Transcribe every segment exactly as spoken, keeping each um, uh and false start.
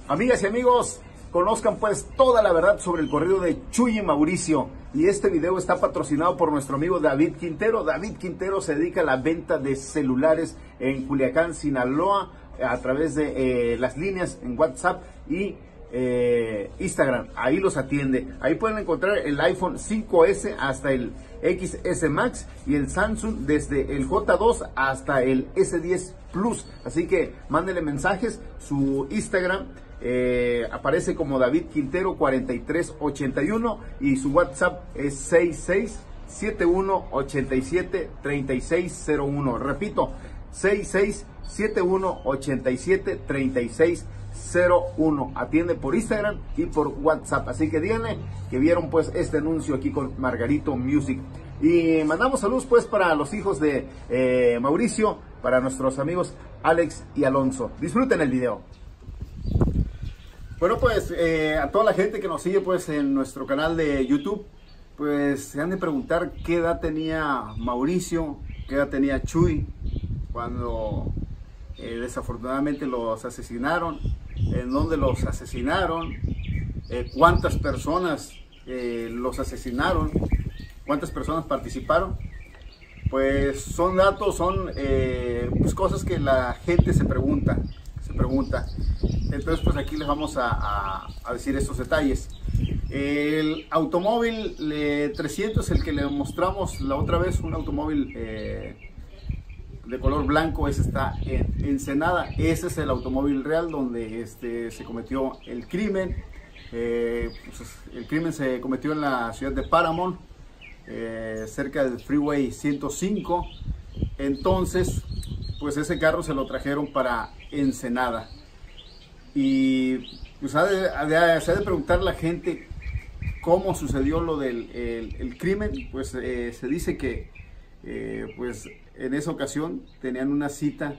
Amigas y amigos, conozcan pues toda la verdad sobre el corrido de Chuy y Mauricio. Y este video está patrocinado por nuestro amigo David Quintero. David Quintero se dedica a la venta de celulares en Culiacán, Sinaloa, a través de eh, las líneas en WhatsApp y eh, Instagram. Ahí los atiende. Ahí pueden encontrar el iPhone cinco ese hasta el X S Max y el Samsung desde el J dos hasta el S diez Plus. Así que mándenle mensajes. Su Instagram Eh, aparece como David Quintero cuarenta y tres ochenta y uno y su WhatsApp es seis seis siete uno ocho siete tres seis cero uno. Repito, seis seis siete uno ocho siete tres seis cero uno. Atiende por Instagram y por WhatsApp. Así que díganle que vieron pues este anuncio aquí con Margarito Music. Y mandamos saludos pues para los hijos de eh, Mauricio, para nuestros amigos Alex y Alonso. Disfruten el video. Bueno, pues eh, a toda la gente que nos sigue pues en nuestro canal de YouTube, pues se han de preguntar qué edad tenía Mauricio, qué edad tenía Chuy cuando eh, desafortunadamente los asesinaron, en dónde los asesinaron, eh, cuántas personas eh, los asesinaron, cuántas personas participaron. Pues son datos, son eh, pues cosas que la gente se pregunta, se pregunta. Entonces pues aquí les vamos a, a, a decir estos detalles. El automóvil eh, trescientos, el que le mostramos la otra vez, un automóvil eh, de color blanco, ese está en Ensenada. Ese es el automóvil real donde este, se cometió el crimen. Eh, pues, el crimen se cometió en la ciudad de Paramount, eh, cerca del Freeway ciento cinco. Entonces pues ese carro se lo trajeron para Ensenada. Y pues ha de, ha de, se ha de preguntar la gente cómo sucedió lo del el, el crimen. Pues eh, se dice que eh, pues en esa ocasión tenían una cita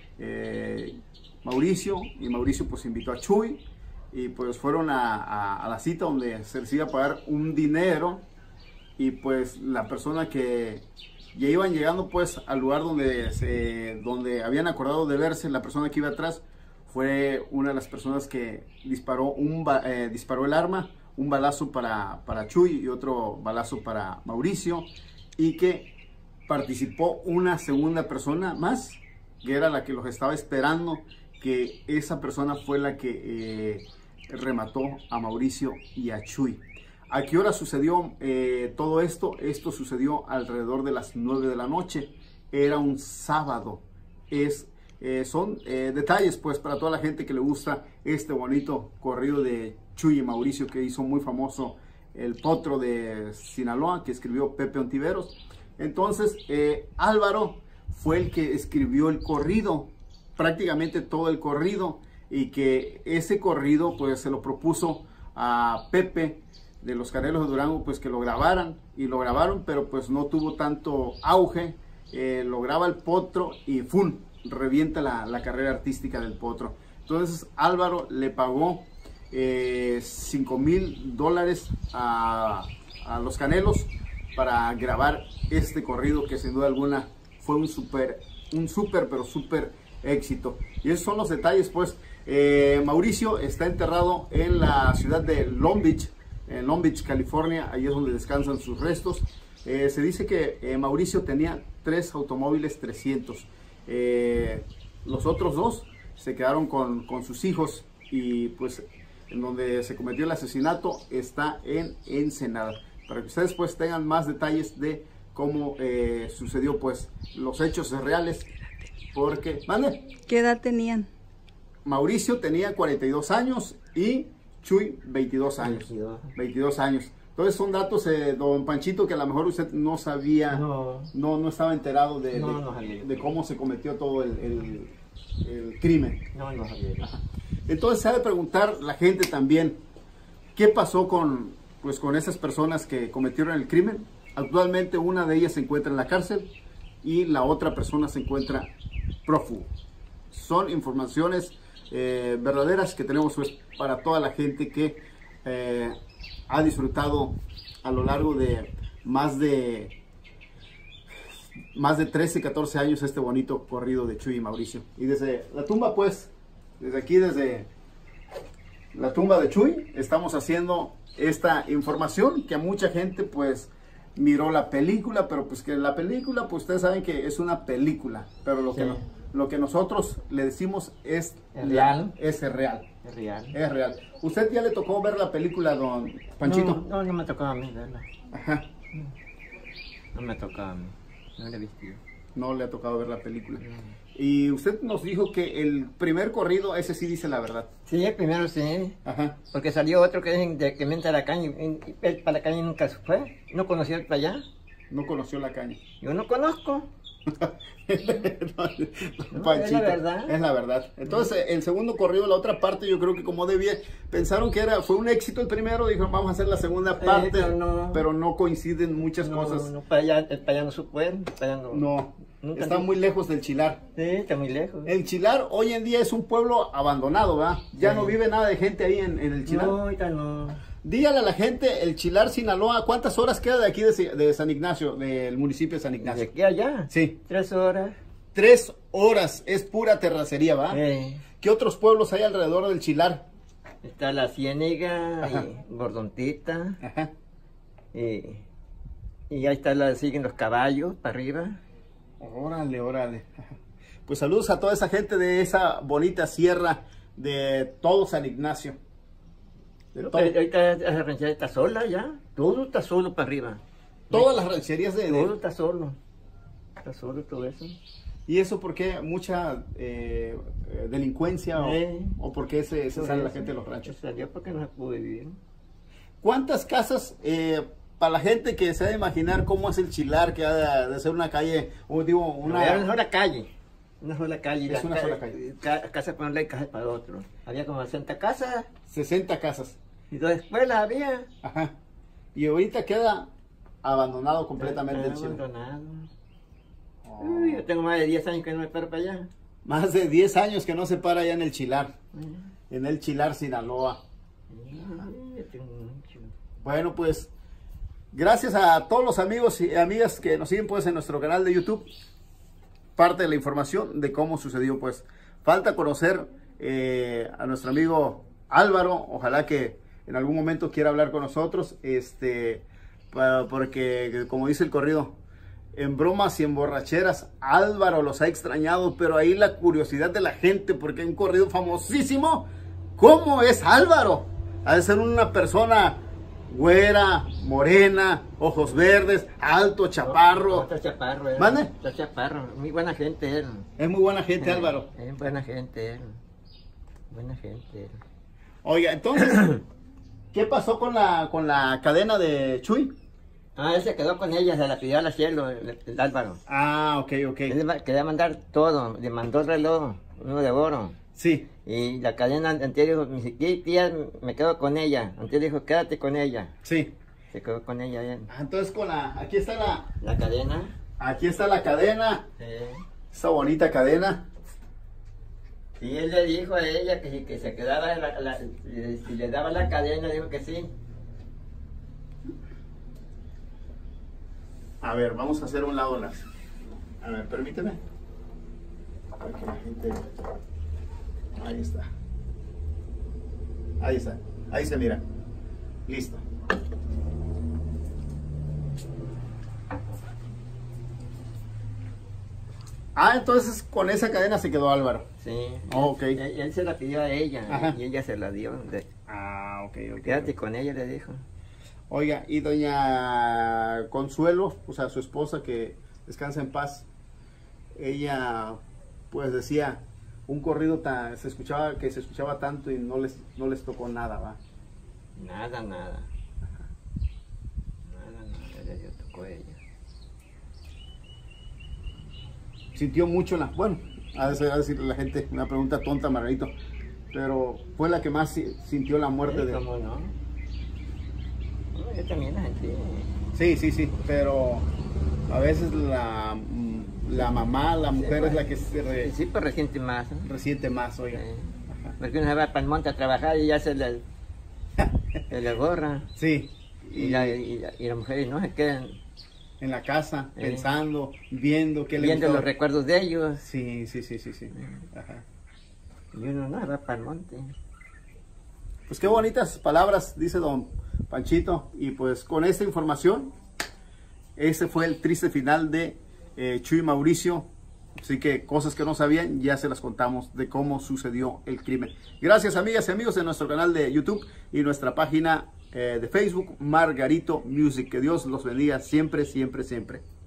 eh, Mauricio, y Mauricio pues invitó a Chuy y pues fueron a, a, a la cita donde se les iba a pagar un dinero. Y pues la persona que ya iban llegando pues al lugar donde, se, donde habían acordado de verse, la persona que iba atrás fue una de las personas que disparó, un, eh, disparó el arma, un balazo para, para Chuy y otro balazo para Mauricio, y que participó una segunda persona más, que era la que los estaba esperando, que esa persona fue la que eh, remató a Mauricio y a Chuy. ¿A qué hora sucedió eh, todo esto? Esto sucedió alrededor de las nueve de la noche, era un sábado. Es Eh, son eh, detalles pues para toda la gente que le gusta este bonito corrido de Chuy y Mauricio, que hizo muy famoso el potro de Sinaloa, que escribió Pepe Ontiveros. Entonces eh, Álvaro fue el que escribió el corrido, prácticamente todo el corrido, y que ese corrido pues se lo propuso a Pepe de los Canelos de Durango, pues que lo grabaran, y lo grabaron, pero pues no tuvo tanto auge. Eh, lo graba el potro y ¡fum!, revienta la, la carrera artística del potro. Entonces Álvaro le pagó eh, cinco mil dólares a, a los Canelos para grabar este corrido, que sin duda alguna fue un súper, un súper, pero súper éxito. Y esos son los detalles pues. eh, Mauricio está enterrado en la ciudad de Long Beach, en Long Beach, California. Ahí es donde descansan sus restos. Eh, se dice que eh, Mauricio tenía tres automóviles trescientos. Eh, los otros dos se quedaron con, con sus hijos, y pues en donde se cometió el asesinato está en Ensenada, para que ustedes pues tengan más detalles de cómo eh, sucedió pues los hechos reales. Porque, ¿mande? ¿Qué edad tenían? Mauricio tenía cuarenta y dos años y Chuy veintidós años. veintidós años. Entonces son datos, eh, don Panchito, que a lo mejor usted no sabía, no, no, no estaba enterado de, no, de, no sabía. de cómo se cometió todo el, el, el crimen. No, no sabía. Ajá. Entonces se ha de preguntar la gente también, ¿qué pasó con, pues, con esas personas que cometieron el crimen? Actualmente una de ellas se encuentra en la cárcel y la otra persona se encuentra prófugo. Son informaciones eh, verdaderas que tenemos pues, para toda la gente que eh, ha disfrutado a lo largo de más de más de trece, catorce años este bonito corrido de Chuy y Mauricio. Y desde la tumba pues, desde aquí, desde la tumba de Chuy. Estamos haciendo esta información que a mucha gente pues miró la película, pero pues que la película, pues ustedes saben que es una película, pero lo, sí. que, no, lo que nosotros le decimos es, ¿Es real? Es real. Es real. Es real. ¿Usted ya le tocó ver la película, don Panchito? No, no, no me tocó a mí verla. Ajá. No me tocó a mí. No la he visto. No le ha tocado ver la película. No. Y usted nos dijo que el primer corrido, ese sí dice la verdad. Sí, el primero sí. Ajá. Porque salió otro que dicen de que mienta la caña. Y él para la caña nunca se fue. No conoció el para allá. No conoció la caña. Yo no conozco. no, Panchito, es la verdad. Es la verdad. Entonces, el segundo corrido, la otra parte, yo creo que como debía, pensaron que era, fue un éxito el primero, dijeron vamos a hacer la segunda parte, eh, pero, no, pero no coinciden muchas no, cosas. No, para allá, el para allá no supo él, para allá no. No, está muy lejos del Chilar. Sí, está muy lejos. El Chilar hoy en día es un pueblo abandonado, ¿verdad? Ya sí. No vive nada de gente ahí en, en el Chilar. No, ahorita no. Dígale a la gente, el Chilar, Sinaloa, ¿cuántas horas queda de aquí de, de San Ignacio, del municipio de San Ignacio? ¿De aquí allá? Sí. Tres horas. Tres horas, es pura terracería, ¿va? Sí. ¿Qué otros pueblos hay alrededor del Chilar? Está La Ciénega, ajá, y Gordontita. Ajá. Y, y ahí está la, siguen los caballos para arriba. Órale, órale. Pues saludos a toda esa gente de esa bonita sierra de todo San Ignacio. De todo. Ahorita la ranchería está sola ya. Todo está solo para arriba. Todas las rancherías de... Todo está solo. Está solo todo eso. ¿Y eso por qué? ¿Mucha eh, delincuencia eh, o, o por qué se, se sale la gente de los ranchos? Se salió porque no se pudo vivir. ¿Cuántas casas, eh, para la gente que se ha de imaginar cómo es el Chilar, que ha de, de ser una calle, o digo, una... No, era una sola calle. Una sola calle. Es una ca sola calle. Ca casa para un lado y casa para otro. Había como sesenta casas. sesenta casas. Y dos escuelas había. Ajá. Y ahorita queda abandonado completamente el Chilar. Abandonado. Uy, yo tengo más de diez años que no me paro para allá. Más de diez años que no se para allá en el Chilar. Uh-huh. En el Chilar, Sinaloa. Uh-huh. Yo tengo mucho. Bueno, pues, gracias a todos los amigos y amigas que nos siguen pues en nuestro canal de YouTube. Parte de la información de cómo sucedió, pues. Falta conocer eh, a nuestro amigo Álvaro. Ojalá que en algún momento quiera hablar con nosotros. Este, para, porque, como dice el corrido, en bromas y en borracheras, Álvaro los ha extrañado, pero ahí la curiosidad de la gente, porque hay un corrido famosísimo. ¿Cómo es Álvaro? Ha de ser una persona güera, morena, ojos verdes, alto, chaparro. No, está chaparro, él. ¿Mande? Está chaparro, muy buena gente él. Es muy buena gente, eh, Álvaro. Es buena gente él. Buena gente él. Oiga, entonces, ¿qué pasó con la, con la cadena de Chuy? Ah, él se quedó con ella, se la pidió al cielo, el, el Álvaro. Ah, ok, ok. Él quería mandar todo, le mandó el reloj, uno de oro. Sí. Y la cadena anterior dijo, mi tía, me quedo con ella. Antes dijo, quédate con ella. Sí. Se quedó con ella él. Ah, entonces con la, aquí está la... La cadena. Aquí está la cadena. Sí. Esta bonita cadena. Y él le dijo a ella que, que se quedaba, la, la, si le daba la cadena, dijo que sí. A ver, vamos a hacer un lado las. A ver, permíteme. Para que la gente. Ahí está. Ahí está. Ahí se mira. Listo. Ah, entonces con esa cadena se quedó Álvaro. Sí. Oh, ok. Él, él se la pidió a ella. Ajá. Y ella se la dio. De, ah, ok, ok. Quédate con ella, le dijo. Oiga, y doña Consuelo, o sea, su esposa, que descansa en paz, ella pues decía un corrido tan, se escuchaba, que se escuchaba tanto y no les, no les tocó nada, ¿va? Nada, nada. Nada, nada, ella tocó a ella. Sintió mucho la, bueno, a decir la gente, una pregunta tonta, Margarito, pero fue la que más sintió la muerte sí, de... ¿Cómo no? No, yo también la gente. Sí, sí, sí, pero a veces la, la mamá, la mujer sí, es la que se re... sí, pues resiente más. ¿eh? Resiente más, oiga. Sí. Porque uno se va para el monte a trabajar y ya se le, se le borra. Sí. Y, y, la, y, la, y las mujeres no se quedan en la casa, sí. Pensando, viendo qué le viendo gustó. Los recuerdos de ellos. Sí, sí, sí, sí, sí. Ajá. Y uno no va para el monte. Pues qué bonitas palabras, dice don Panchito. Y pues con esta información, ese fue el triste final de eh, Chuy Mauricio. Así que cosas que no sabían, ya se las contamos de cómo sucedió el crimen. Gracias, amigas y amigos de nuestro canal de YouTube y nuestra página eh, de Facebook, Margarito Music. Que Dios los bendiga siempre, siempre, siempre.